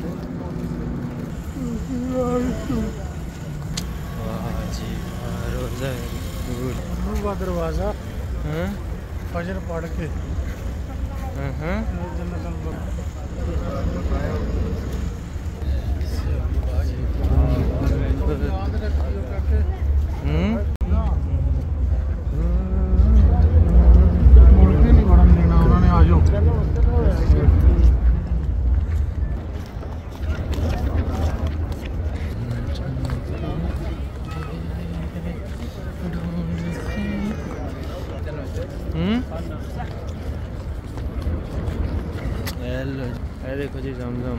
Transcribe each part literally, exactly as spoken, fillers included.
दरवाजा फजर पढ़ के नहीं बढ़न देना उन्होंने। आ जाओ देखो जी जमजम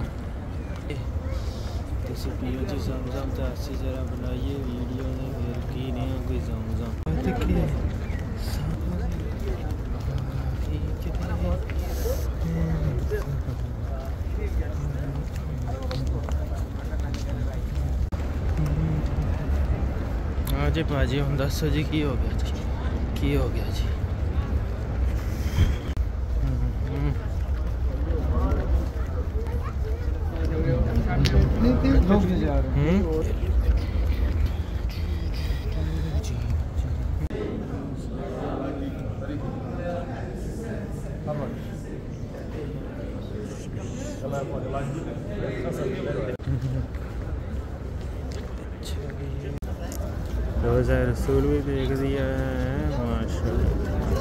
तुसी पियो जी जमजम तो अस्सी जरा बनाइए वीडियो ने फिर की नहीं कोई जमजम हाँ जी भाजी हम दसो जी की हो गया जी की हो गया जी। रोज़ा रसूल भी देख दिया है माशाल्लाह।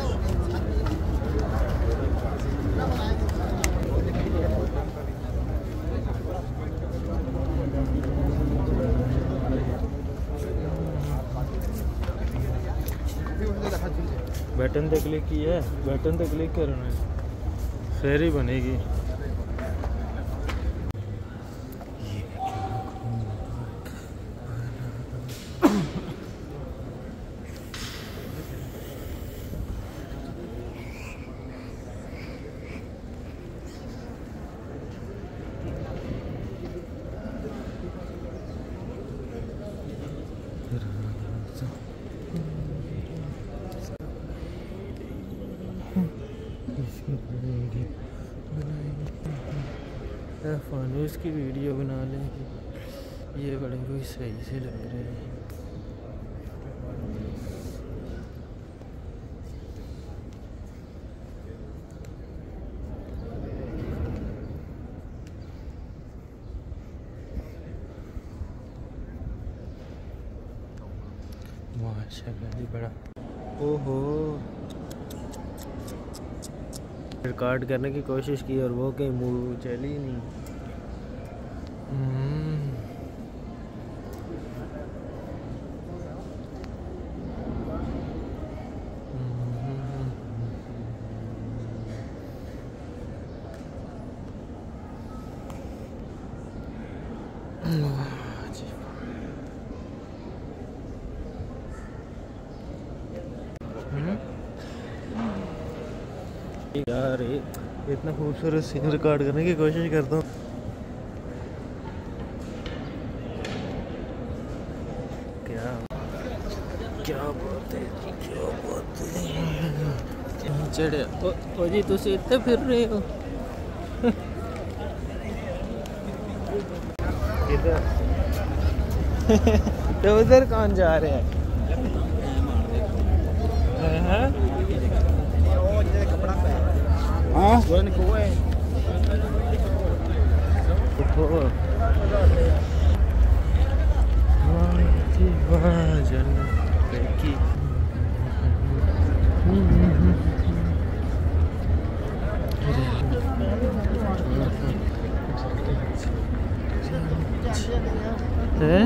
बटन पे क्लिक किया है, बटन पे क्लिक करना है फिर ही बनेगी। फानूस की वीडियो बना लेंगे, ये बड़े कोई सही से लग रहे हैं। माशाल्लाह जी बड़ा ओहो रिकॉर्ड करने की कोशिश की और वो कहीं मुँह चली ही नहीं। यार इतना खूबसूरत सीन रिकॉर्ड करने की कोशिश करता हूँ। क्या क्या बात है क्या बात है चढ़े ओ, ओ जी तुम इतने फिर रहे हो इधर तो उधर कौन जा रहे हैं? हाँ हाँ है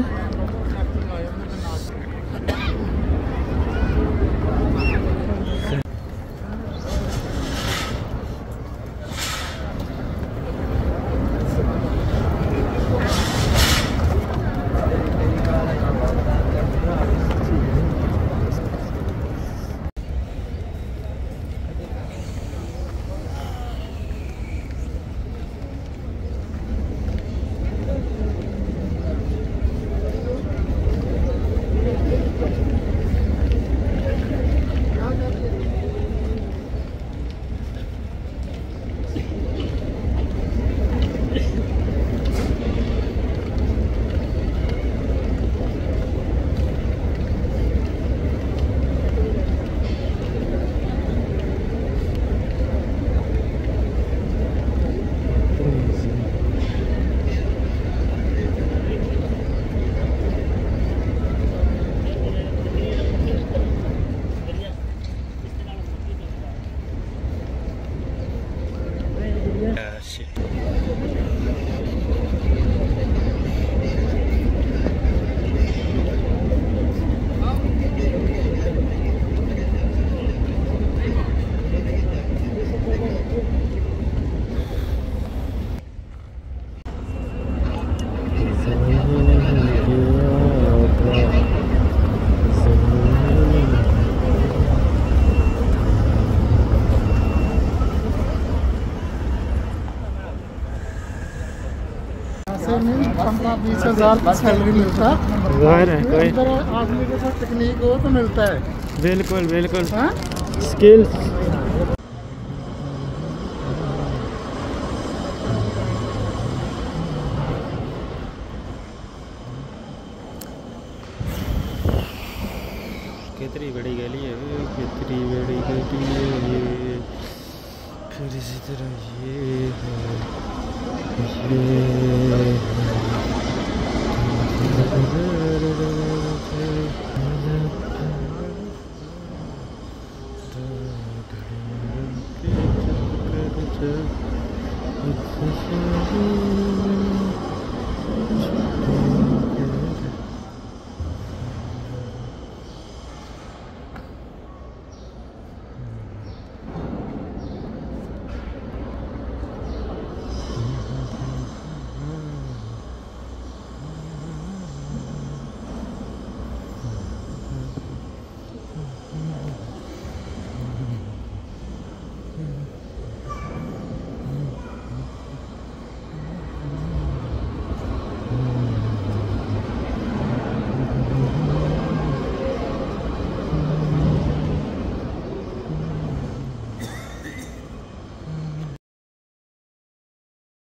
ऐसे नहीं पंद्रह बीस हजार की सैलरी मिलता जाहिर है कोई अगर आदमी के साथ टेक्निक हो तो मिलता है। बिल्कुल बिल्कुल हाँ स्किल्स। कितनी बड़ी गली है, कितनी बड़ी गली है ये। फिर इसी तरह ये है, ये